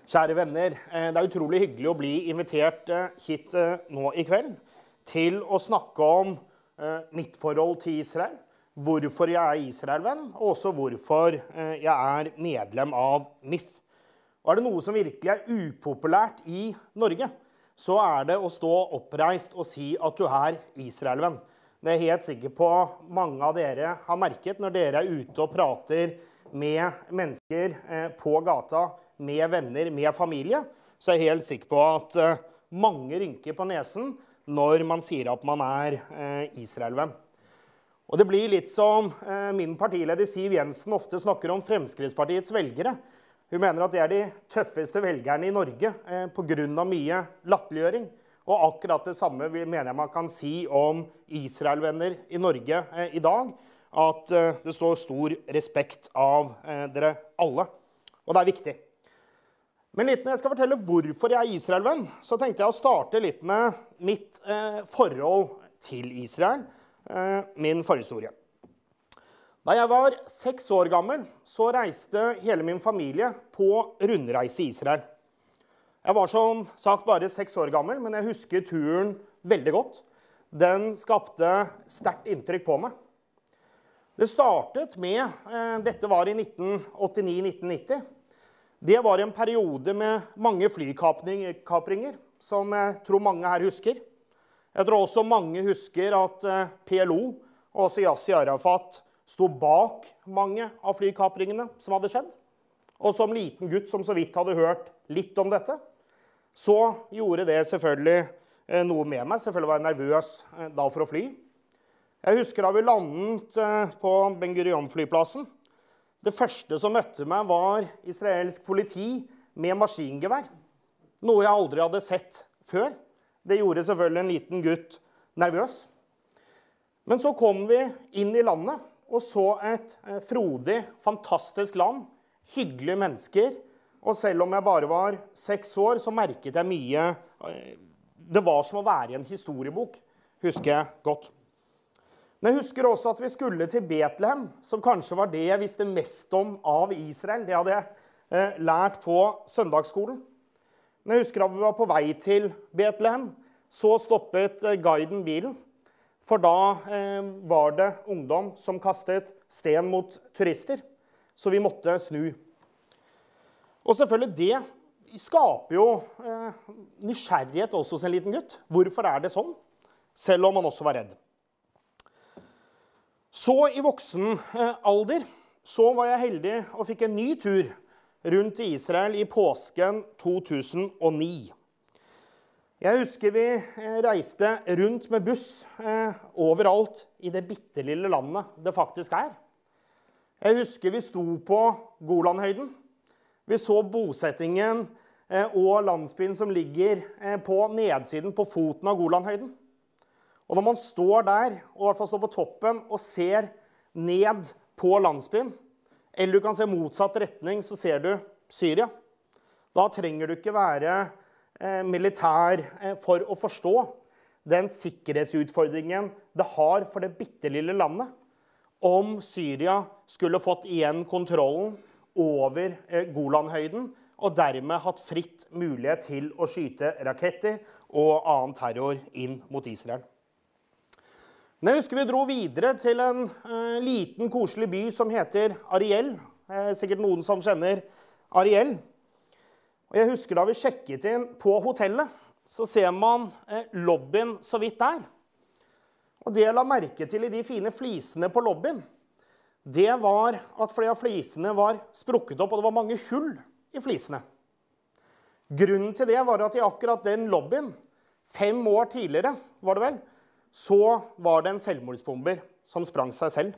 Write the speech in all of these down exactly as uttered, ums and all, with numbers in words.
Kjære venner, det er utrolig hyggelig å bli invitert hit nå i kveld til å snakke om mitt forhold til Israel, hvorfor jeg er Israel-venn, og også hvorfor jeg er medlem av M I F. Og er det noe som virkelig er upopulært i Norge, så er det å stå oppreist og si at du er Israel-venn. Det er jeg helt sikker på mange av dere har merket når dere er ute og prater med mennesker på gata, med venner, med familie, så er jeg helt sikker på at mange rynker på nesen når man sier at man er Israel-venn. Og det blir litt som min partileder Siv Jensen ofte snakker om Fremskrittspartiets velgere. Hun mener at det er de tøffeste velgerne i Norge på grunn av mye latterliggjøring. Og akkurat det samme mener jeg man kan si om Israel-venner i Norge i dag, at det står stor respekt av dere alle. Og det er viktig. Men litt når jeg skal fortelle hvorfor jeg er Israel-venn, så tenkte jeg å starte litt med mitt eh, forhold til Israel, eh, min forhistorie. Da jeg var seks år gammel, så reiste hele min familie på rundreise i Israel. Jeg var som sagt bare seks år gammel, men jeg husker turen veldig godt. Den skapte sterkt inntrykk på meg. Det startet med, eh, dette var i nitten åttini til nitten nitti, det var en periode med mange flykapringer, som jeg tror mange her husker. Jeg tror også mange husker at P L O og også Yasser Arafat stod bak mange av flykapringene som hadde skjedd. Og som liten gutt som så vidt hadde hørt litt om dette, så gjorde det selvfølgelig noe med meg. Selvfølgelig var jeg nervøs da for å fly. Jeg husker da vi landet på Ben Gurion-flyplassen. Det første som møtte meg var israelsk politi med maskingevær. Noe jeg aldri hadde sett før. Det gjorde selvfølgelig en liten gutt nervøs. Men så kom vi inn i landet og så et frodig, fantastisk land. Hyggelige mennesker. Og selv om jeg bare var seks år, så merket jeg mye. Det var som å være i en historiebok, husker jeg godt. Men jeg husker også at vi skulle til Betlehem, som kanskje var det jeg visste mest om av Israel. Det hadde jeg eh, lært på søndagsskolen. Men jeg husker at vi var på vei til Betlehem, så stoppet eh, guiden bilen. For da eh, var det ungdom som kastet sten mot turister, så vi måtte snu. Og selvfølgelig det skaper jo eh, nysgjerrighet også hos en liten gutt. Hvorfor er det sånn? Selv om han også var redd. Så i voksen alder så var jeg heldig og fikk en ny tur rundt i Israel i påsken to tusen og ni. Jeg husker vi reiste rundt med buss overalt i det bittelille landet det faktisk er. Jeg husker vi sto på Golanhøyden. Vi så bosettingen og landsbyen som ligger på nedsiden på foten av Golanhøyden. Og når man står der, og i hvert fall står på toppen, og ser ned på landsbyen, eller du kan se motsatt retning, så ser du Syria. Da trenger du ikke være eh, militær eh, for å forstå den sikkerhetsutfordringen det har for det bittelille landet, om Syria skulle fått igjen kontrollen over eh, Golanhøyden, og dermed hatt fritt mulighet til å skyte raketter og annen terror inn mot Israel. Men jeg husker vi dro videre til en eh, liten, koselig by som heter Ariel. Eh, sikkert noen som kjenner Ariel. Og jeg husker da vi sjekket inn på hotellet, så ser man eh, lobbyen så vidt der. Og det jeg la merke til i de fine flisene på lobbyen, det var at flere av flisene var sprukket opp, og det var mange hull i flisene. Grunnen til det var at i akkurat den lobbyen, fem år tidligere, var det vel, så var det en selvmordsbomber som sprang seg selv.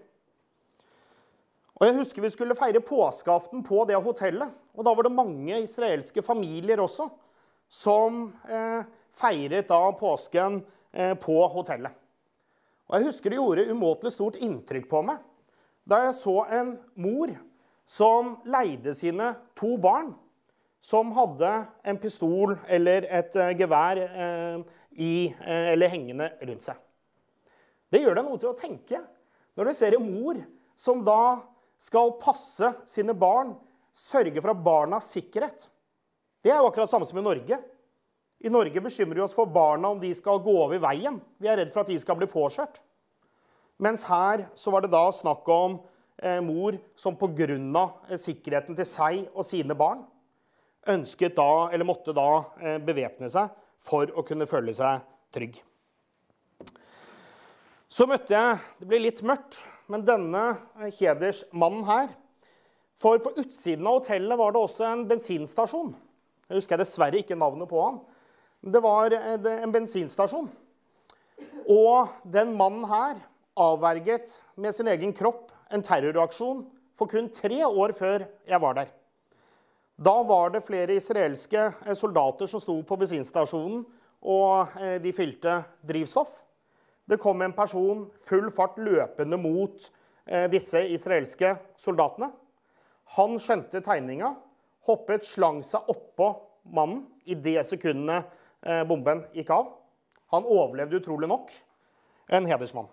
Og jeg husker vi skulle feire påskeaften på det hotellet, og da var det mange israelske familier også, som eh, feiret da påsken eh, på hotellet. Og jeg husker det gjorde umåtelig stort inntrykk på meg, da jeg så en mor som leide sine to barn, som hadde en pistol eller et eh, gevær eh, i, eh, eller hengende rundt seg. Det gjør deg noe til å tenke når du ser en mor som da skal passe sine barn, sørge for barnas sikkerhet. Det er jo akkurat samme som i Norge. I Norge bekymrer vi oss for barna om de skal gå over veien. Vi er redd for at de skal bli påkjørt. Mens her så var det da snakk om eh, mor som på grunn av eh, sikkerheten til seg og sine barn ønsket da, eller måtte da eh, bevæpne seg for å kunne føle seg trygg. Så møtte jeg, det ble litt mørkt, men denne eh, hedersmannen her, for på utsiden av hotellet var det også en bensinstasjon. Jeg husker dessverre ikke navnet på han. Det var en bensinstasjon. Og den mannen her avverget med sin egen kropp en terroraksjon for kun tre år før jeg var der. Da var det flere israelske soldater som sto på bensinstasjonen, og de fylte drivstoff. Det kom en person full fart løpende mot disse israelske soldatene. Han skjønte tegninga, hoppet, slang seg oppå mannen i det sekundene eh, bomben gikk av. Han overlevde utrolig nok. En hedersmann.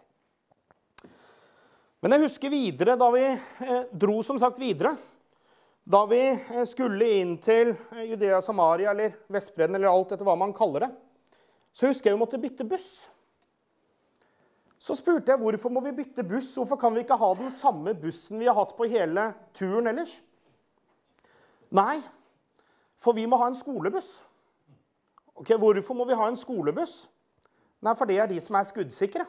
Men jeg husker videre, da vi eh, dro som sagt videre, da vi eh, skulle inn til eh, Judea, Samaria eller Vestbredden, eller alt etter hva man kaller det, så husker jeg vi måtte bytte buss. Så spurte jeg, hvorfor må vi bytte buss? Hvorfor kan vi ikke ha den samme bussen vi har hatt på hele turen ellers? Nei, for vi må ha en skolebuss. Ok, hvorfor må vi ha en skolebuss? Nei, for det er de som er skuddsikre.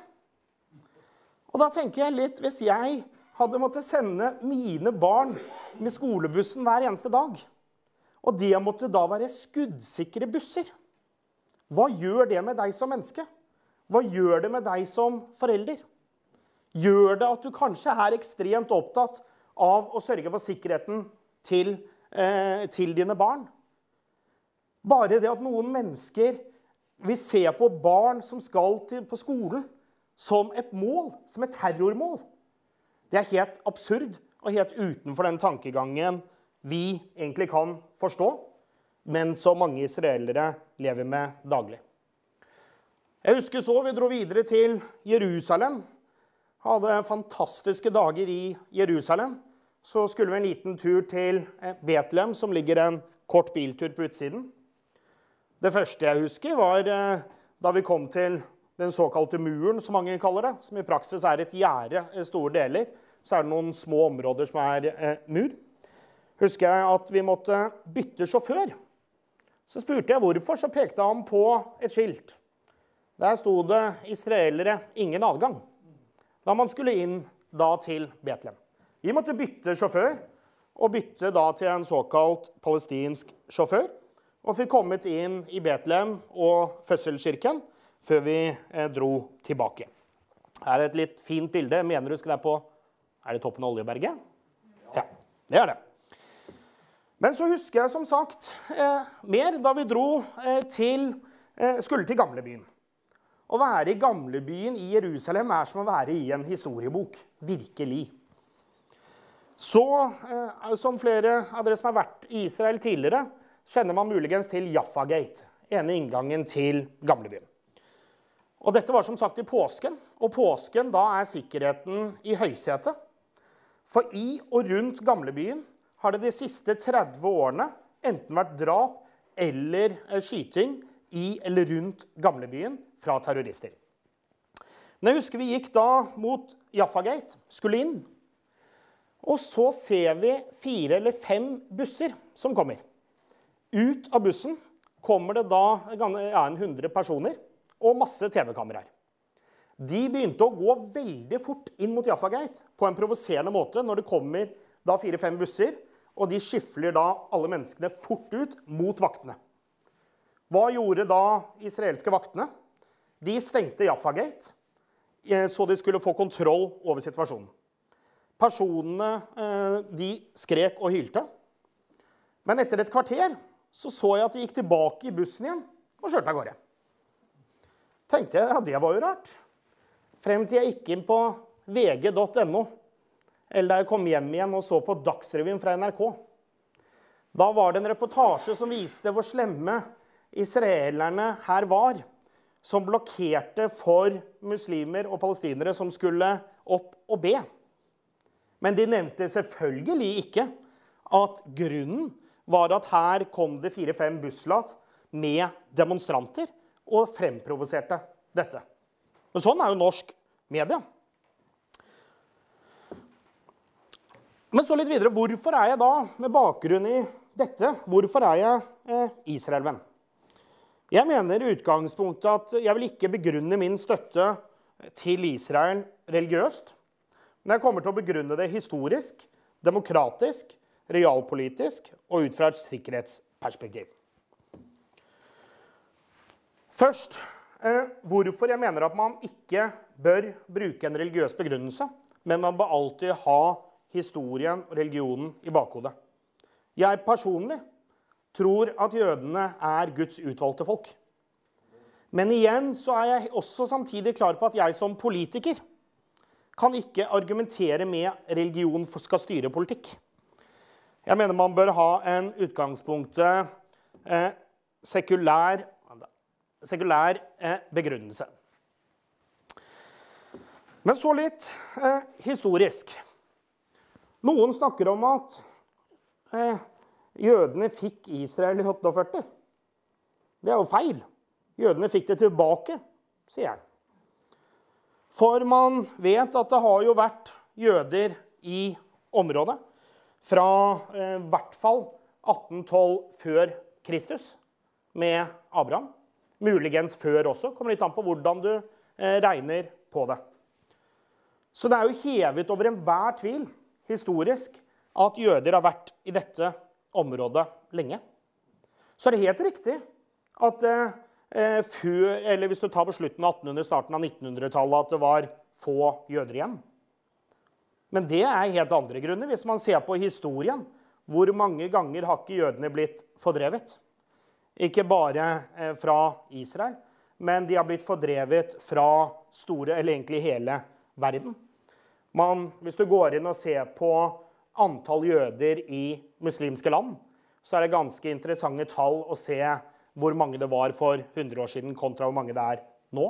Og da tenker jeg litt, hvis jeg hadde måttet sende mine barn med skolebussen hver eneste dag, og det måtte da være skuddsikre busser, hva gjør det med deg som menneske? Hva gjør det med deg som forelder? Gjør det at du kanskje er ekstremt opptatt av å sørge for sikkerheten til, eh, til dine barn? Bare det at noen mennesker vil se på barn som skal til, på skolen som et mål, som et terrormål. Det er helt absurd og helt utenfor den tankegangen vi egentlig kan forstå, men som mange israelere lever med daglig. Jeg husker så vi dro videre til Jerusalem. Hadde fantastiske dager i Jerusalem. Så skulle vi en liten tur til Betlehem, som ligger en kort biltur på utsiden. Det første jeg husker var da vi kom til den såkalte muren, som mange kaller det, som i praksis er et gjerde i store deler. Så er det noen små områder som er eh, mur. Husker jeg at vi måtte bytte sjåfør. Så spurte jeg hvorfor, så pekte han på et skilt. Der stod det israelere, ingen adgang. Da man skulle inn da til Betlehem. Vi måtte bytte sjåfør, og bytte da til en såkalt palestinsk sjåfør, og fikk kommet inn i Betlehem og fødselskirken før vi eh, dro tilbake. Her er et litt fint bilde. Mener du skal være på, er det toppen av Oljeberget? Ja, det er det. Men så husker jeg som sagt eh, mer da vi dro eh, til, eh, skulle til Gamlebyen. Å være i Gamlebyen i Jerusalem er som å være i en historiebok, virkelig. Så, eh, som flere av dere som har vært i Israel tidligere, kjenner man muligens til Jaffa Gate, ene inngangen til Gamlebyen. Og dette var som sagt i påsken, og påsken da er sikkerheten i høysete. For i og rundt Gamlebyen har det de siste tretti årene enten vært drap eller skyting i eller rundt Gamlebyen fra terrorister. Men jeg husker vi gikk da mot Jaffa Gate, skulle inn. Og så ser vi fire eller fem busser som kommer. Ut av bussen kommer det da ja, en hundre personer og masse T V-kameraer. De begynte å gå veldig fort inn mot Jaffa Gate på en provoserende måte når det kommer da fire-fem busser, og de skifler da alle menneskene fort ut mot vaktene. Hva gjorde da israelske vaktene? De stengte Jaffa Gate, så de skulle få kontroll over situasjonen. Personene, de skrek og hylte. Men etter et kvarter så så jeg at de gikk tilbake i bussen igjen og kjørte av gårde. Tenkte jeg, ja, det var jo rart. Frem til jeg gikk inn på v g punktum no, eller da jeg kom hjem igjen og så på Dagsrevyen fra N R K. Da var det en reportasje som viste hvor slemme israelerne her var, som blokkerte for muslimer og palestinere som skulle opp og be. Men de nevnte selvfølgelig ikke at grunnen var at her kom det fire-fem busslass med demonstranter og fremprovoserte dette. Men sånn er jo norsk media. Men så litt videre, hvorfor er jeg da, med bakgrunn i dette, hvorfor er jeg eh, Israel-venn? Jeg mener i utgangspunktet at jeg vil ikke begrunne min støtte til Israel religiøst, men jeg kommer til å begrunne det historisk, demokratisk, realpolitisk og ut fra et sikkerhetsperspektiv. Først, eh, hvorfor jeg mener at man ikke bør bruke en religiøs begrunnelse, men man bør alltid ha historien og religionen i bakhodet. Jeg personlig tror at jødene er Guds utvalgte folk. Men igjen så er jeg også samtidig klar på at jeg som politiker kan ikke argumentere med religion for skal styre politikk. Jeg mener man bør ha en utgangspunktet eh, sekulær, sekulær eh, begrunnelse. Men så litt eh, historisk. Noen snakker om at eh, jødene fikk Israel i førti. Det er jo feil. Jødene fikk det tilbake, sier jeg. For man vet at det har jo vært jøder i området fra eh, hvert fall atten tolv før Kristus med Abraham. Muligens før også. Kommer litt an på hvordan du eh, regner på det. Så det er jo hevet over enhver tvil historisk at jøder har vært i dette området lenge. Så er det helt riktig at eh, før, eller hvis du tar på slutten av attenhundretallet, starten av nittenhundretallet, at det var få jøder igjen. Men det er helt andre grunner. Hvis man ser på historien, hvor mange ganger har ikke jødene blitt fordrevet? Ikke bare eh, fra Israel, men de har blitt fordrevet fra store, eller egentlig hele verden. Man, hvis du går inn og ser på antall jøder i muslimske land, så er det ganske interessante tall å se hvor mange det var for hundre år siden kontra hvor mange det er nå.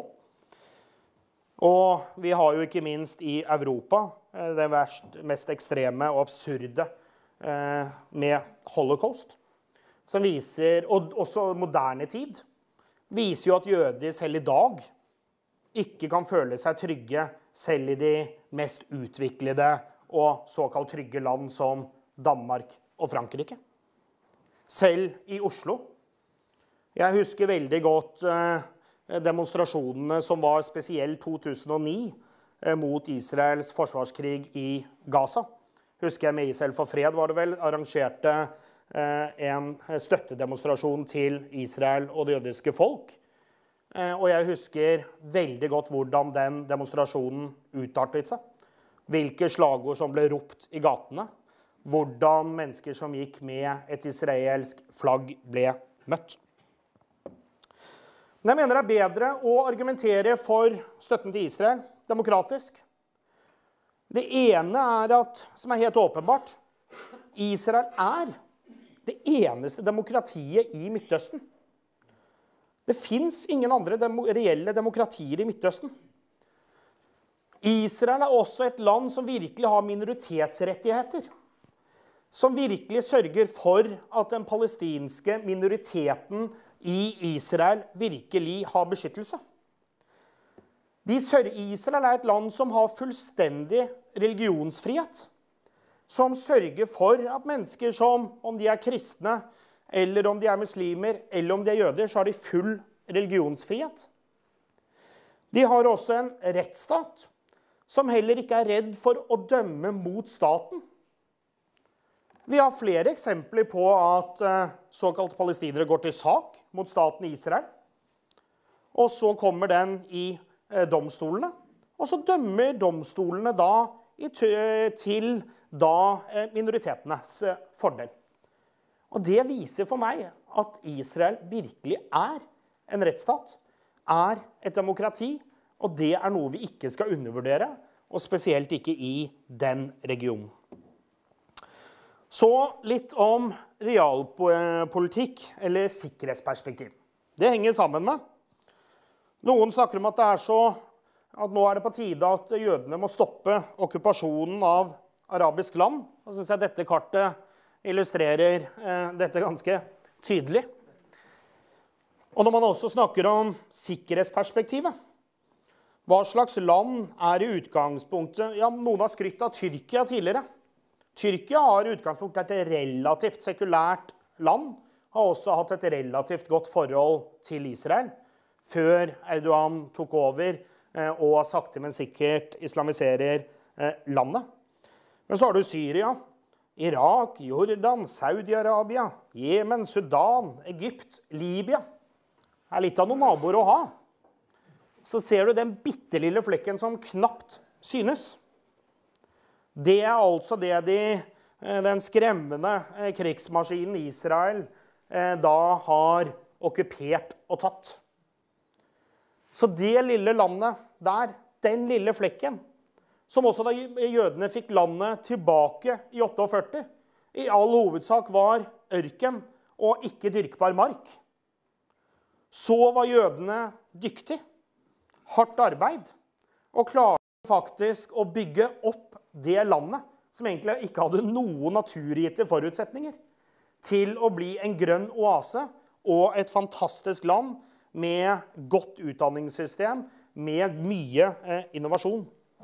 Og vi har jo ikke minst i Europa det verst, mest ekstreme og absurde eh, med holocaust, som viser, og også moderne tid, viser jo at jøder selv i dag ikke kan føle seg trygge selv i de mest utviklede og såkalt trygge land som Danmark og Frankrike. Selv i Oslo. Jeg husker veldig godt eh, demonstrasjonene som var spesielt to tusen og ni eh, mot Israels forsvarskrig i Gaza. Husker jeg med Israel for fred var det vel, arrangerte eh, en støttedemonstrasjon til Israel og det jødiske folk. Og jeg husker veldig godt hvordan den demonstrasjonen utartet seg. Hvilke slagord som ble ropt i gatene. Hvordan mennesker som gikk med et israelsk flagg ble møtt. Men jeg mener det er bedre å argumentere for støtten til Israel demokratisk. Det ene er at, som er helt åpenbart, Israel er det eneste demokratiet i Midtøsten. Det finnes ingen andre demo- reelle demokratier i Midtøsten. Israel er også et land som virkelig har minoritetsrettigheter. Som virkelig sørger for at den palestinske minoriteten i Israel virkelig har beskyttelse. De Israel er et land som har fullstendig religionsfrihet. Som sørger for at mennesker som, om de er kristne, eller om de er muslimer, eller om de er jøder, så har de full religionsfrihet. De har også en rettsstat, som heller ikke er redd for å dømme mot staten. Vi har flere eksempler på at eh, såkalte palestinere går til sak mot staten Israel. Og så kommer den i eh, domstolene, og så dømmer domstolene da i, til da, eh, minoritetenes eh, fordel. Og det viser for meg at Israel virkelig er en rettsstat, er et demokrati, og det er noe vi ikke skal undervurdere, og spesielt ikke i den regionen. Så litt om realpolitikk eller sikkerhetsperspektiv. Det henger sammen med. Noen snakker om at det er så, at nå er det på tide at jødene må stoppe okkupasjonen av arabisk land. Og så synes jeg dette kartet illustrerer eh, dette ganske tydelig. Og når man også snakker om sikkerhetsperspektivet, hva slags land er i utgangspunktet? Ja, noen har skrytt av Tyrkia tidligere. Tyrkia har i utgangspunktet et relativt sekulært land, har også hatt et relativt godt forhold til Israel, før Erdogan tok over eh, og sakte, men sikkert islamiserer eh, landet. Men så har du Syria, Irak, Jordan, Saudi-Arabia, Jemen, Sudan, Egypt, Libya. Det er litt av noen naboer å ha. Så ser du den bittelille flekken som knapt synes. Det er altså det de, den skremmende krigsmaskinen Israel da har okkupert og tatt. Så det lille landet der, den lille flekken, som også da jødene fikk landet tilbake i førtiåtte, i all hovedsak var ørken og ikke dyrkbar mark. Så var jødene dyktig, hardt arbeid, og klarte faktisk å bygge opp det landet, som egentlig ikke hadde noen naturgitte forutsetninger, til å bli en grønn oase og et fantastisk land med godt utdanningssystem, med mye eh, innovasjon.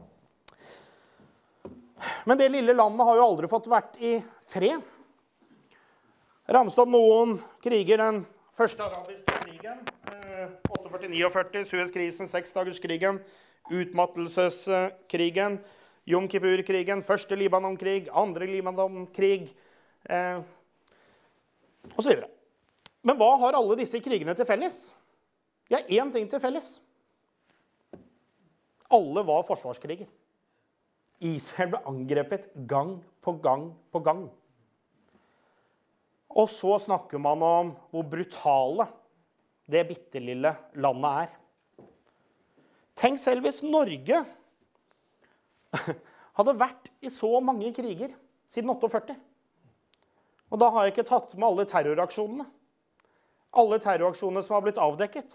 Men det lille landet har jo aldri fått vært i fred. Ramset opp noen kriger, den første arabiske krigen, eh, førtiåtte førti-ni, Suezkrisen, seksdagerskrigen, utmattelseskrigen, Jom Kippur-krigen, første Libanon-krig, andre Libanon-krig, eh, og så videre. Men hva har alle disse krigene til felles? Ja, én ting til felles. Alle var forsvarskriger. Israel ble angrepet gang på gang på gang. Og så snakker man om hvor brutale det bittelille landet er. Tenk selv hvis Norge hadde vært i så mange kriger siden førtiåtte. Og da har jeg ikke tatt med alle terroraksjonene. Alle terroraksjonene som har blitt avdekket.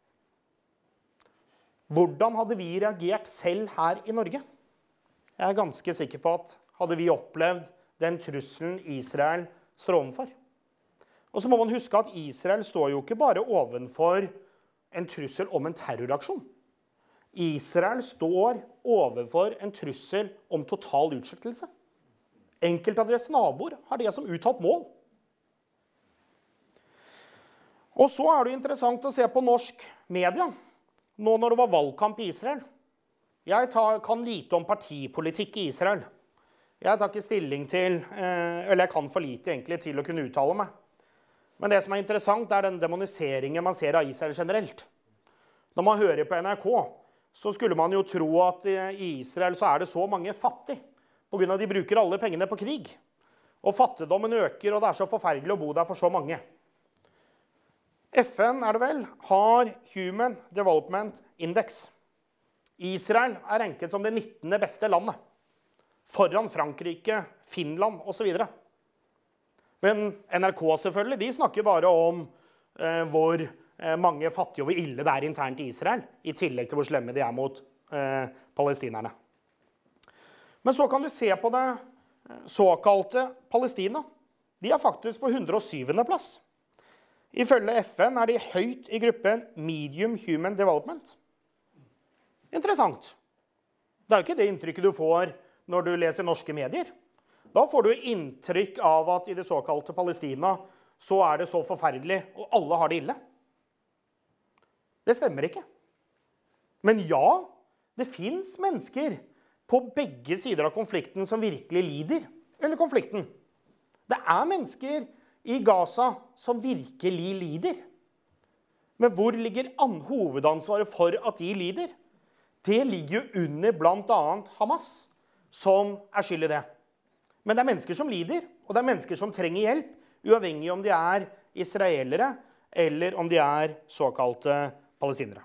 Hvordan hadde vi reagert selv her i Norge? Jeg er ganske sikker på at hadde vi opplevd den trusselen Israel står overfor. Og så må man huske at Israel står jo ikke bare ovenfor en trussel om en terroraksjon. Israel står overfor en trussel om total utslettelse. Enkelte av deres naboer har det som uttalt mål. Og så er det interessant å se på norsk media, nå når det var valgkamp i Israel. Jeg tar, kan lite om partipolitikk i Israel. Jeg tar ikke stilling til, eller jeg kan for lite egentlig til å kunne uttale meg. Men det som er interessant er den demoniseringen man ser av Israel generelt. Når man hører på N R K, så skulle man jo tro at i Israel så er det så mange fattige, på grunn av at de bruker alle pengene på krig. Og fattigdommen øker, og det er så forferdelig å bo der for så mange. F N, er det vel, har Human Development Index. Israel er ranket som det nittende beste landet, foran Frankrike, Finland og så videre. Men N R K selvfølgelig, de snakker bare om eh, hvor eh, mange fattige og hvor ille det er internt i Israel, i tillegg til hvor slemme de er mot eh, palestinerne. Men så kan du se på det såkalte Palestina. De er faktisk på hundre og syvende plass. Ifølge F N er de høyt i gruppen Medium Human Development. Interessant. Det er jo ikke det inntrykket du får når du leser norske medier. Da får du inntrykk av at i det såkalte Palestina så er det så forferdelig, og alle har det ille. Det stemmer ikke. Men ja, det finnes mennesker på begge sider av konflikten som virkelig lider under konflikten. Det er mennesker i Gaza som virkelig lider. Men hvor ligger hovedansvaret for at de lider? Det ligger jo under blant annet Hamas, som er skyld i det. Men det er mennesker som lider, og det er mennesker som trenger hjelp, uavhengig om de er israelere eller om de er såkalte palestinere.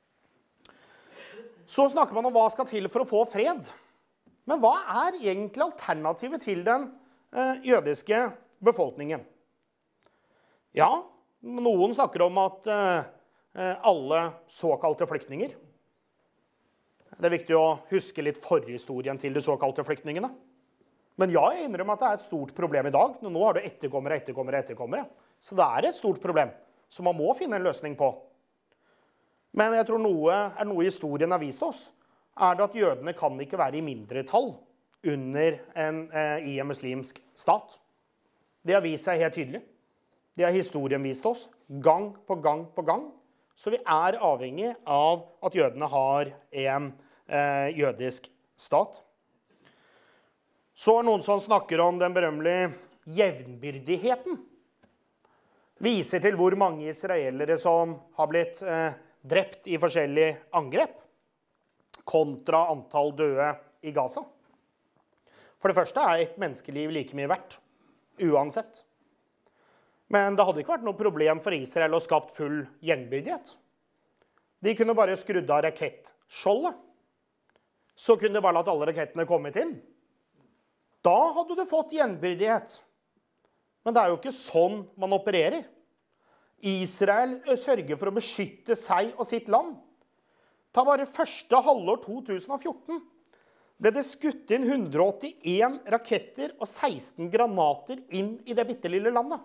Så snakker man om hva skal til for å få fred. Men hva er egentlig alternativet til den eh, jødiske befolkningen? Ja, noen snakker om at eh, alle såkalte flyktninger. Det er viktig å huske litt forhistorien til de såkalte flyktningene. Men ja, jeg innrømmer at det er et stort problem i dag. Nå har du etterkommere, etterkommere, etterkommere. Så det er et stort problem, som man må finne en løsning på. Men jeg tror noe er noe historien har vist oss, er det at jødene kan ikke være i mindretall under en, eh, i en muslimsk stat. Det har vist seg helt tydelig. Det har historien vist oss, gang på gang på gang. Så vi er avhengig av at jødene har en eh, jødisk stat. Så er noen som snakker om den berømmelige jevnbyrdigheten. Viser til hvor mange israelere som har blitt eh, drept i forskjellige angrep, kontra antall døde i Gaza. For det første er et menneskeliv like mye verdt, uansett. Men det hadde ikke vært noe problem for Israel å skapt full jevnbyrdighet. De kunne bare skrudd av rakettskjoldet. Så kunne de bare latt alle rakettene komme inn. Da hadde du fått jevnbyrdighet. Men det er jo ikke sånn man opererer. Israel sørger for å beskytte seg og sitt land. Ta bare første halvår to tusen og fjorten ble det skutt inn hundre og åttien raketter og seksten granater inn i det bittelille landet.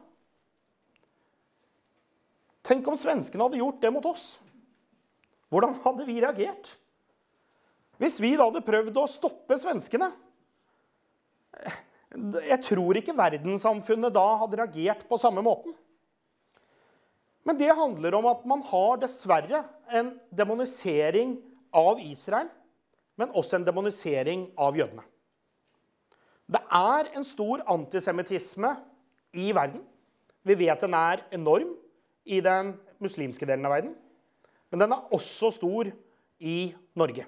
Tenk om svenskene hadde gjort det mot oss. Hvordan hadde vi reagert? Hvis vi da hadde prøvd å stoppe svenskene, jeg tror ikke verdenssamfunnet da hadde reagert på samme måten. Men det handler om at man har dessverre en demonisering av Israel, men også en demonisering av jødene. Det er en stor antisemittisme i verden. Vi vet den er enorm i den muslimske delen av verden, men den er også stor i Norge.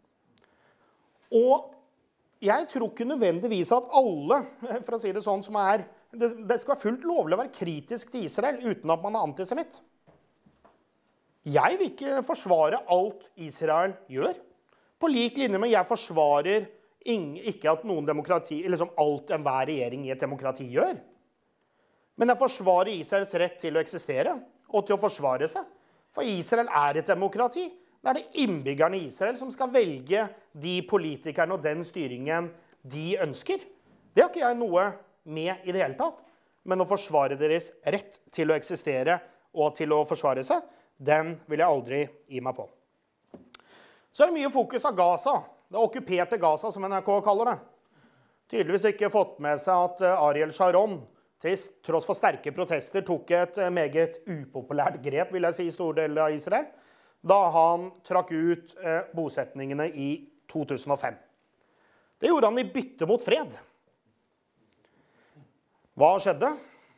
Og jeg tror ikke nødvendigvis at alle, for å si det sånn, som er, det, det skal være fullt lovlig å være kritisk til Israel uten at man er antisemitt. Jeg vil ikke forsvare alt Israel gjør. På lik linje med jeg forsvarer ikke at noen demokrati, eller som alt enhver regjering i et demokrati gjør. Men jeg forsvarer Israels rett til å eksistere og til å forsvare seg. For Israel er et demokrati. Det er det innbyggerne i Israel som skal velge de politikerne og den styringen de ønsker. Det har ikke jeg noe med i det hele tatt. Men å forsvare deres rett til å eksistere og til å forsvare seg, den vil jeg aldri gi meg på. Så er det mye fokus av Gaza. Det okkuperte Gaza, som N R K kaller det. Tydeligvis ikke fått med seg at Ariel Sharon, til tross for sterke protester, tok et meget upopulært grep, vil jeg si, i store deler av Israel, da han trakk ut eh, bosetningene i to tusen og fem. Det gjorde han i bytte mot fred. Hva skjedde?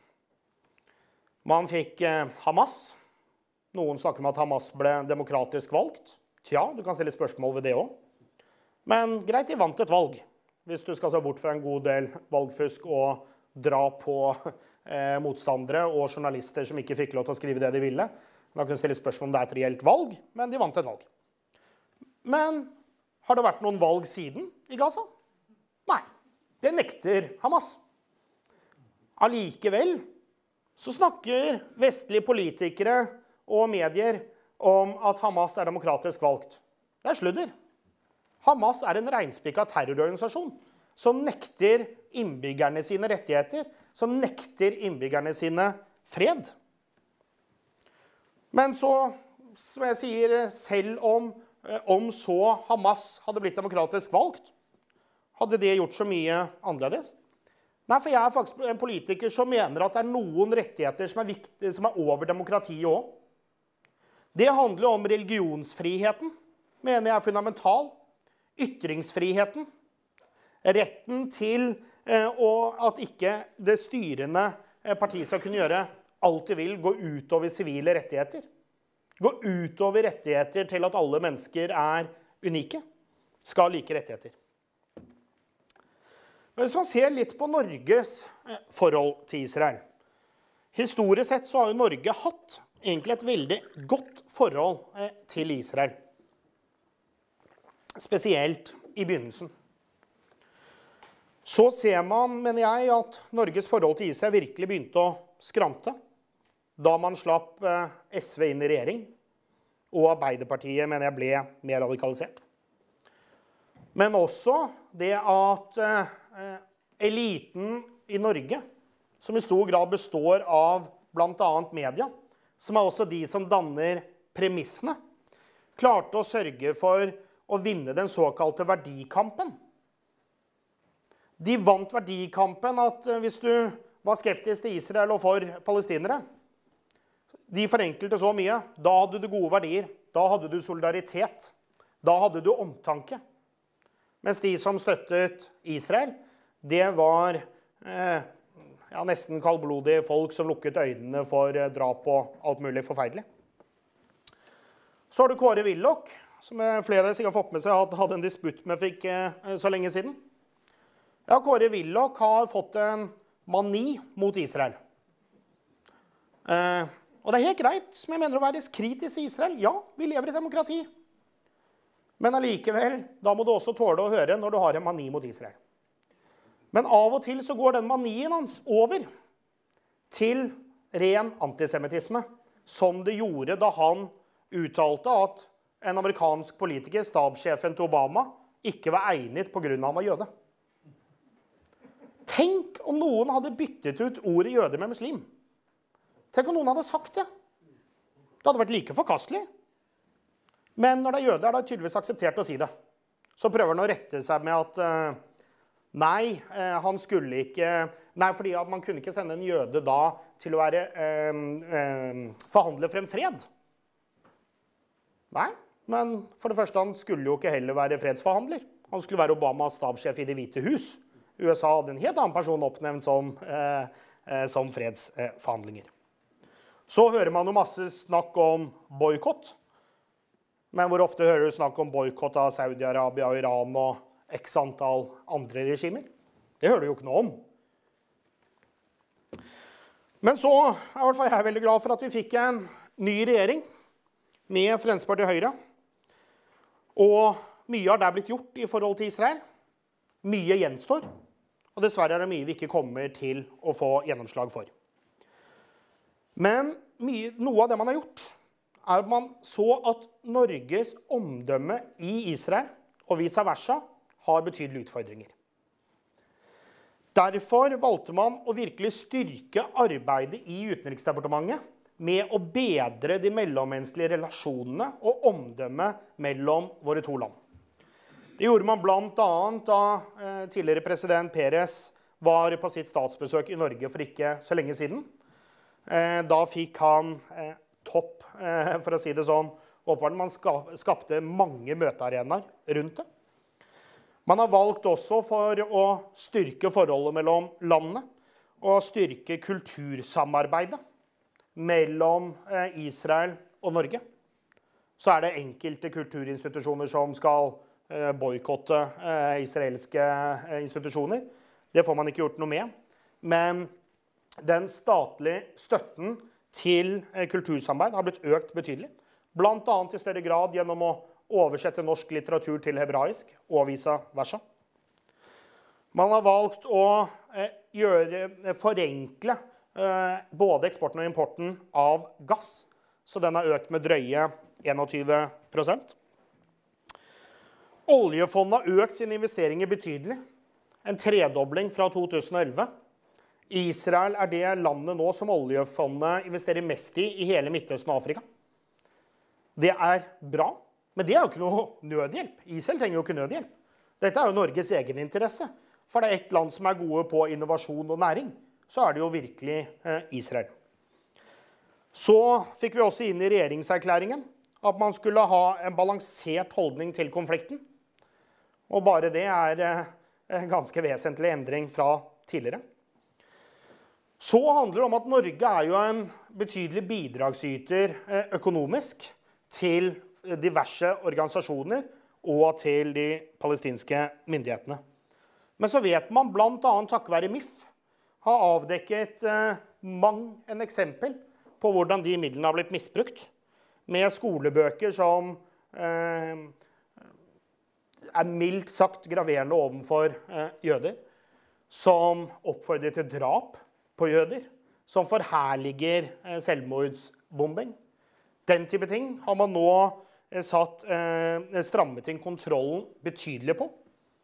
Man fikk eh, Hamas. Noen snakker om at Hamas ble demokratisk valgt. Tja, du kan stille spørsmål ved det også. Men greit, de vant et valg. Hvis du skal se bort fra en god del valgfusk og dra på eh, motstandere og journalister som ikke fikk lov til å skrive det de ville. Da kan du stille spørsmål om det er et reelt valg, men de vant et valg. Men har det vært noen valg siden i Gaza? Nei, det nekter Hamas. Allikevel så snakker vestlige politikere og medier om at Hamas er demokratisk valgt. Det er sludder. Hamas er en regnspikket terrororganisasjon som nekter innbyggerne sine rettigheter, som nekter innbyggerne sine fred. Men så, som jeg sier, selv om, om så Hamas hadde blitt demokratisk valgt, hadde det gjort så mye annerledes? Nei, for jeg er faktisk en politiker som mener at det er noen rettigheter som er, viktige, som er over demokratiet også. Det handler om religionsfriheten, mener jeg er fundamental. Ytringsfriheten. Retten til eh, og at ikke det styrende partiet skal kunne gjøre alt de vil, gå utover sivile rettigheter. Gå utover rettigheter til at alle mennesker er unike. Skal ha like rettigheter. Men hvis man ser litt på Norges forhold til Israel. Historisk sett så har jo Norge hatt egentlig et veldig godt forhold til Israel. Spesielt i begynnelsen. Så ser man, mener jeg, at Norges forhold til Israel virkelig begynte å skrante. Da man slapp S V inn i regjering, og Arbeiderpartiet, mener jeg, ble mer radikalisert. Men også det at eliten i Norge, som i stor grad består av blant annet media, som er også de som danner premissene, klarte å sørge for å vinne den såkalte verdikampen. De vant verdikampen at hvis du var skeptisk til Israel og for palestinere, de forenkelte så mye, da hadde du gode verdier, da hadde du solidaritet, da hadde du omtanke. Mens de som støttet Israel, det var eh, ja, nesten kaldblodige folk som lukket øynene for eh, drap og alt mulig forferdelig. Så har du Kåre Willoch, som flere sikkert har fått med seg at hadde en disputt med fikk eh, så lenge siden. Ja, Kåre Willoch har fått en mani mot Israel. Eh, og det er helt greit, som jeg mener å være kritisk til Israel. Ja, vi lever i demokrati. Men allikevel, da må du også tåle å høre når du har en mani mot Israel. Men av og til så går den manien hans over til ren antisemittisme, som det gjorde da han uttalte at en amerikansk politiker, stabssjefen til Obama, ikke var egnet på grunn av han var jøde. Tenk om noen hadde byttet ut ordet jøde med muslim. Tenk om noen hadde sagt det. Det hadde vært like forkastelig. Men når det er jøde, er det tydeligvis akseptert å si det. Så prøver han å rette seg med at uh, nei, uh, han skulle ikke... Nei, fordi at man kunne ikke sende en jøde da til å være uh, uh, forhandle frem fred. Nei, men for det første, han skulle jo ikke heller være fredsforhandler. Han skulle være Obamas stabssjef i Det hvite hus. U S A hadde en helt annen person oppnevnt som, uh, uh, som fredsforhandlinger. Så hører man jo masse snakk om boykott. Men hvor ofte hører du snakk om boykott av Saudi-Arabia og Iran og x antall andre regimer? Det hører du jo ikke noe om. Men så er i hvert fall jeg veldig glad for at vi fikk en ny regjering med Fremskrittspartiet og Høyre. Og mye har der blitt gjort i forhold til Israel. Mye gjenstår. Og dessverre er det mye vi ikke kommer til å få gjennomslag for. Men mye, noe av det man har gjort, er at man så at Norges omdømme i Israel og vice versa har betydelige utfordringer. Derfor valgte man å virkelig styrke arbeidet i Utenriksdepartementet med å bedre de mellommenneskelige relasjonene og omdømmet mellom våre to land. Det gjorde man blant annet da eh, tidligere president Peres var på sitt statsbesøk i Norge for ikke så lenge siden. Eh, da fikk han eh, topp, eh, for å si det sånn, åpenbart man ska, skapte mange møtearenaer rundt det. Man har valgt også for å styrke forholdet mellom landene og styrke kultursamarbeidet mellom eh, Israel og Norge. Så er det enkelte kulturinstitusjoner som skal eh, boykotte eh, israelske eh, institusjoner. Det får man ikke gjort noe med. Men den statlige støtten til eh, kultursamarbeid har blitt økt betydelig. Blant annet i større grad gjennom å oversette norsk litteratur til hebraisk og vice versa. Man har valgt å eh, gjøre, eh, forenkle eh, både eksporten og importen av gass, så den har økt med drøye tjueen prosent. Oljefondet har økt sine investeringer betydelig, en tredobling fra to tusen og elleve. Israel er det landet nå som oljefondet investerer mest i i hele Midtøsten og Afrika. Det er bra. Men det er jo ikke noe nødhjelp. Israel trenger jo ikke nødhjelp. Dette er jo Norges egen interesse. For det er et land som er gode på innovasjon og næring, så er det jo virkelig eh, Israel. Så fikk vi også inn i regjeringserklæringen at man skulle ha en balansert holdning til konflikten. Og bare det er eh, en ganske vesentlig endring fra tidligere. Så handler det om at Norge er jo en betydelig bidragsyter eh, økonomisk til diverse organisasjoner og til de palestinske myndighetene. Men så vet man blant annet takket være M I F har avdekket eh, mang en eksempel på hvordan de midlene har blitt misbrukt, med skolebøker som eh, er mildt sagt graverende overfor eh, jøder, som oppfordrer til drap på jøder, som forherliger eh, selvmordsbombing. Den type ting har man nå satt, eh, strammet inn kontrollen betydelig på.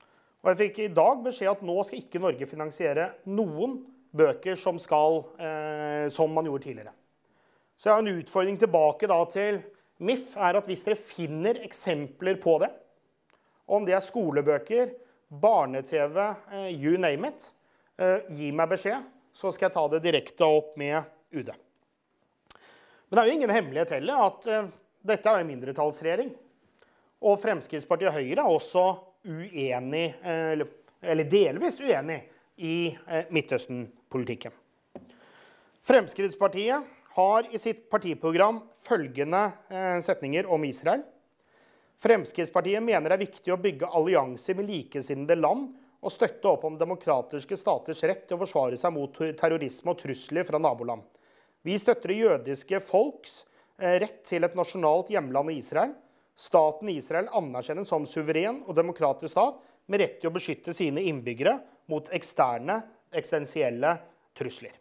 Og jeg fikk i dag beskjed at nå skal ikke Norge finansiere noen bøker som, skal, eh, som man gjorde tidligere. Så jeg har en utfordring tilbake da til M I F, er at hvis dere finner eksempler på det, om det er skolebøker, barne-TV, eh, you name it, eh, gi meg beskjed, så skal jeg ta det direkte opp med U D. Men det er jo ingen hemmelighet heller at eh, dette er en mindretallsregjering. Og Fremskrittspartiet og Høyre er også uenig, eller, eller delvis uenig, i eh, Midtøsten-politikken. Fremskrittspartiet har i sitt partiprogram følgende eh, setninger om Israel. Fremskrittspartiet mener det er viktig å bygge allianser med likesinnede land og støtte opp om demokratiske staters rett til å forsvare seg mot terrorisme og trusler fra naboland. Vi støtter det jødiske folks eh, rett til et nasjonalt hjemland i Israel. Staten Israel anerkjennes som suveren og demokratisk stat med rett til å beskytte sine innbyggere mot eksterne, eksistensielle trusler.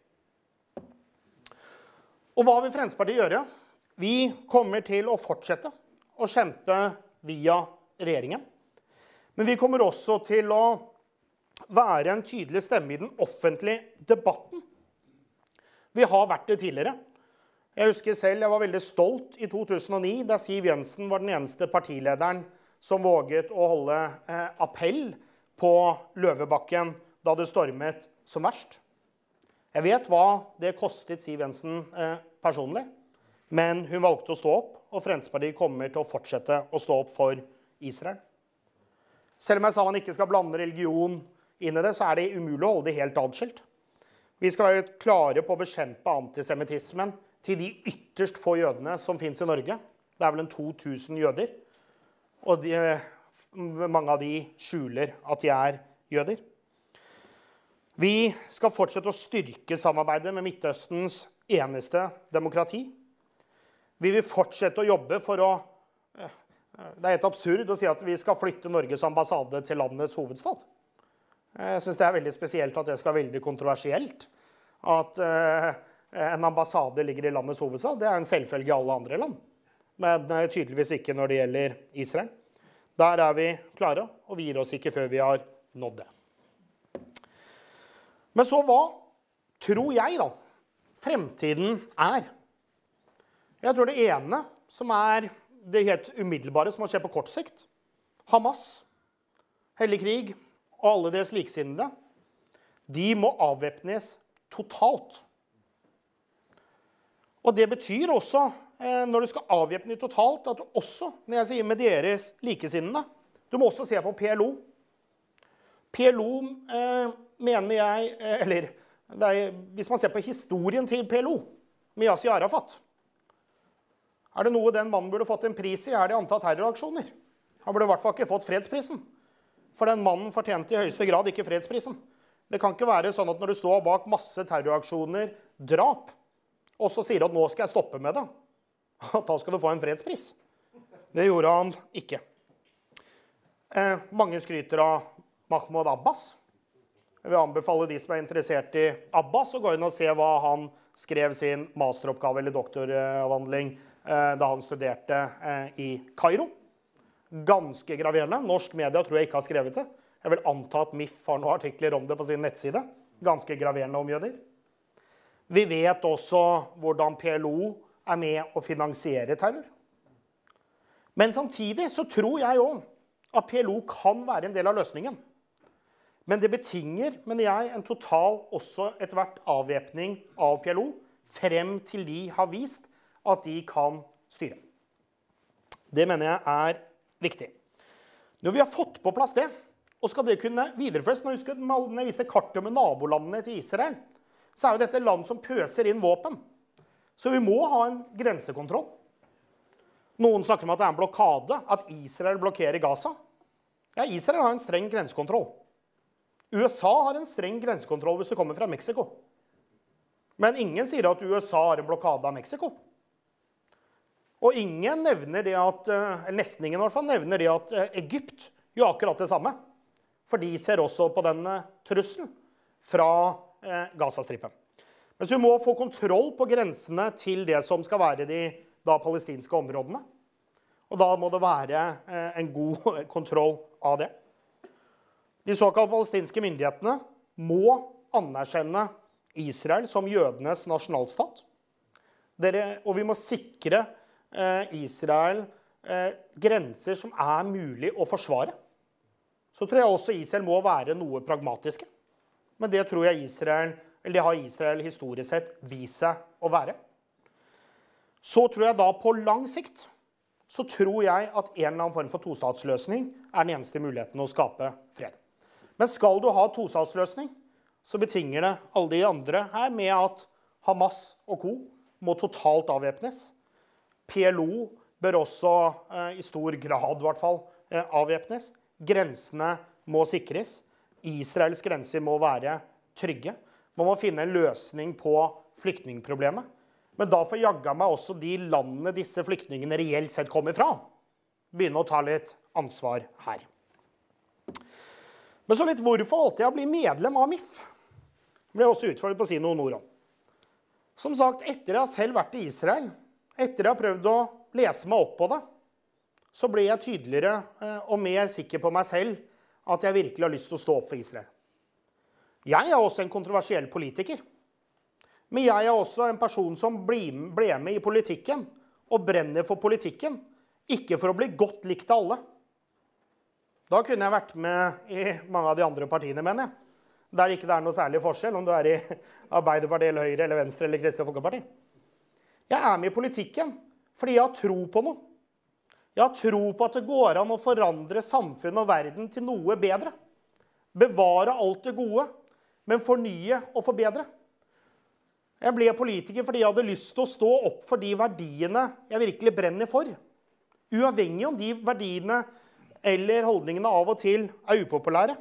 Og hva vil Fremskrittspartiet gjøre? Vi kommer til å fortsette å kjempe via regjeringen. Men vi kommer også til å være en tydelig stemme i den offentlige debatten. Vi har vært det tidligere. Jeg husker selv, jeg var veldig stolt i to tusen og ni, da Siv Jensen var den eneste partilederen som våget å holde eh, appell på Løvebakken da det stormet som verst. Jeg vet hva det kostet Siv Jensen eh, personlig, men hun valgte å stå opp, og Fremskrittspartiet kommer til å fortsette å stå opp for Israel. Selv om jeg sa man ikke skal blande religion inn i det, så er det umulig å holde det helt adskilt. Vi skal være klare på å bekjempe antisemittismen til de ytterst få jødene som finnes i Norge. Det er vel en to tusen jøder, og de, mange av de skjuler at de er jøder. Vi skal fortsette å styrke samarbeidet med Midtøstens eneste demokrati. Vi vil fortsette å jobbe for å... Det er helt absurd å si at vi skal flytte Norges ambassade til landets hovedstad. Jeg synes det er veldig spesielt at det skal være veldig kontroversielt. At uh, en ambassade ligger i landets hovedstad, det er en selvfølge i alle andre land. Men uh, tydeligvis ikke når det gjelder Israel. Der er vi klare, og vi gir oss ikke før vi har nådd det. Men så hva tror jeg da fremtiden er? Jeg tror det ene som er det helt umiddelbare som har skjedd på kort sikt, Hamas, hellig krig og alle deres liksinnede, de må avvæpnes totalt. Og det betyr også, eh, når du skal avvæpne totalt, at du også, når jeg sier med deres likesinnede, du må også se på P L O. P L O eh, mener jeg, eh, eller det er, hvis man ser på historien til P L O, med Yasir Arafat, er det noe den mannen burde fått en pris i, er det antall terroraksjoner. Han burde i hvert fall ikke fått fredsprisen. For den mannen fortjente i høyeste grad ikke fredsprisen. Det kan ikke være sånn at når du står bak masse terroraksjoner, drap, og så sier at nå skal jeg stoppe med det, at da skal du få en fredspris. Det gjorde han ikke. Eh, mange skryter av Mahmoud Abbas. Jeg vil anbefale de som er interessert i Abbas, å gå inn og se hva han skrev sin masteroppgave eller doktoravhandling eh, da han studerte eh, i Kairo. Ganske graverende. Norsk media tror jeg ikke har skrevet det. Jeg vil anta at M I F har noen artikler om det på sin nettside. Ganske graverende om jøder. Vi vet også hvordan P L O er med å finansiere terror. Men samtidig så tror jeg også at P L O kan være en del av løsningen. Men det betinger, mener jeg, en total også etter hvert avvæpning av P L O, frem til de har vist at de kan styre. Det mener jeg er viktig. Når vi har fått på plass det, og skal det kunne videreføres, når jeg viste kartet med nabolandene til Israel, så er jo dette land som pøser inn våpen. Så vi må ha en grensekontroll. Noen snakker om at det er en blokade, at Israel blokkerer Gaza. Ja, Israel har en streng grensekontroll. U S A har en streng grensekontroll hvis du kommer fra Mexico. Men ingen sier at U S A har en blokade av Mexico. Og ingen nevner det at, eller nesten ingen i hvert fall, nevner det at Egypt gjør akkurat det samme. For de ser også på denne trusselen fra eh, Gazastripen. Men så vi må få kontroll på grensene til det som skal være de da, palestinske områdene. Og da må det være eh, en god kontroll av det. De såkalte palestinske myndighetene må anerkjenne Israel som jødenes nasjonalstat. Dere, og vi må sikre eh, Israel eh, grenser som er mulig å forsvare. Så tror jeg også Israel må være noe pragmatiske. Men det tror jeg Israel, eller det har Israel historisk sett vist seg å være. Så tror jeg da på lang sikt, så tror jeg at en eller annen form for tostatsløsning er den eneste muligheten å skape fred. Men skal du ha tostatsløsning, så betinger det alle de andre her med at Hamas og co. Må totalt avvæpnes. P L O bør også eh, i stor grad i hvert fall eh, avvæpnes. Grensene må sikres. Israels grenser må være trygge. Man må finne en løsning på flyktningproblemet. Men da får jagga meg også de landene disse flyktningene reelt sett kommer fra. Begynne å ta litt ansvar her. Men så litt hvorfor valgte jeg å bli medlem av M I F? Jeg ble også utfordret på å si noen ord om. Som sagt, etter jeg har selv vært i Israel, etter jeg har prøvd å lese meg opp på det, så ble jeg tydeligere og mer sikker på meg selv at jeg virkelig har lyst til å stå opp for Israel. Jeg er også en kontroversiell politiker. Men jeg er også en person som ble med i politikken og brenner for politikken, ikke for å bli godt likt av alle. Da kunne jeg vært med i mange av de andre partiene, mener jeg. Der ikke det er noe særlig forskjell om du er i Arbeiderpartiet eller Høyre eller Venstre eller Kristelig Folkeparti. Jeg er med i politikken fordi jeg har tro på noe. Jeg har tro på at det går an å forandre samfunn og verden til noe bedre. Bevare alt det gode, men fornye og forbedre. Jeg ble politiker fordi jeg hadde lyst til å stå opp for de verdiene jeg virkelig brenner for. Uavhengig om de verdiene eller holdningene av og til er upopulære.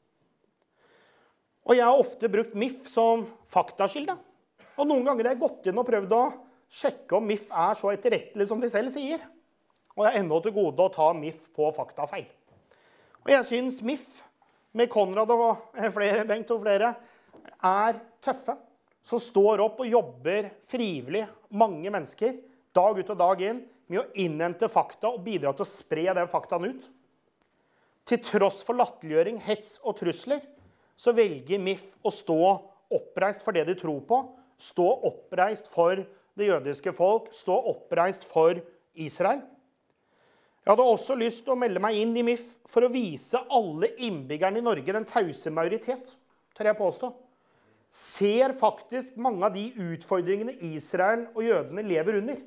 Og jeg har ofte brukt M I F som faktakilde. Og noen ganger har jeg gått inn og prøvd å sjekke om M I F er så etterrettelig som de selv sier. Og jeg er ennå til gode å ta M I F på faktafeil. Og jeg synes M I F, med Konrad og flere, Bengt og flere, er tøffe. Som står opp og jobber frivillig, mange mennesker, dag ut og dag inn, med å innhente fakta og bidra til å spre den faktaen ut. Til tross for latterliggjøring, hets og trusler, så velger M I F å stå oppreist for det de tror på, stå oppreist for det jødiske folk, stå oppreist for Israel. Jeg hadde også lyst til å melde meg inn i M I F for å vise alle innbyggerne i Norge den tause majoritet, tør jeg påstå. Ser faktisk mange av de utfordringene Israel og jødene lever under.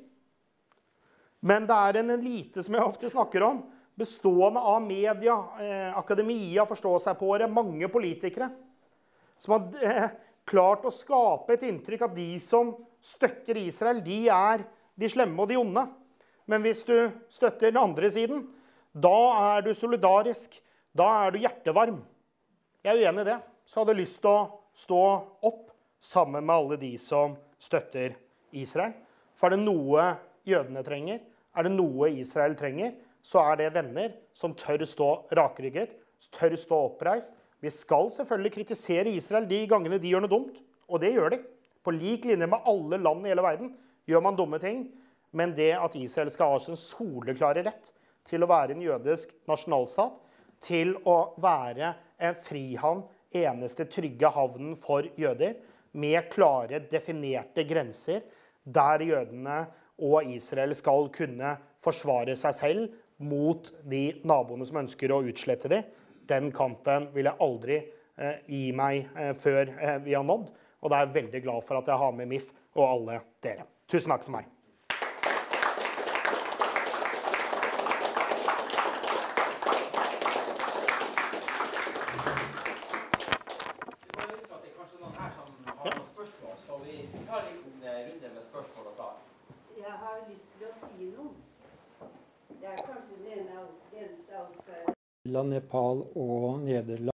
Men det er en elite som jeg ofte snakker om, bestående av media, eh, akademia, forstå seg på det, mange politikere, som har eh, klart å skape et inntrykk at de som støtter Israel, de er de slemme og de onde. Men hvis du støtter den andre siden, da er du solidarisk, da er du hjertevarm. Jeg er uenig i det, så hadde jeg lyst til å stå opp sammen med alle de som støtter Israel. For er det noe jødene trenger, er det noe Israel trenger, så er det venner som tør stå rakrygget, tør stå oppreist. Vi skal selvfølgelig kritisere Israel de gangene de gjør noe dumt, og det gjør de. På lik linje med alle land i hele verden gjør man dumme ting, men det at Israel skal ha sin soleklare rett til å være en jødisk nasjonalstat, til å være en frihavn, eneste trygge havnen for jøder, med klare, definerte grenser, der jødene og Israel skal kunne forsvare seg selv mot de naboene som ønsker å utslette dem. Den kampen vil jeg aldri eh, gi meg eh, før eh, vi har nådd. Og da er jeg veldig glad for at jeg har med M I F og alle dere. Tusen takk for meg. Nepal og Nederland.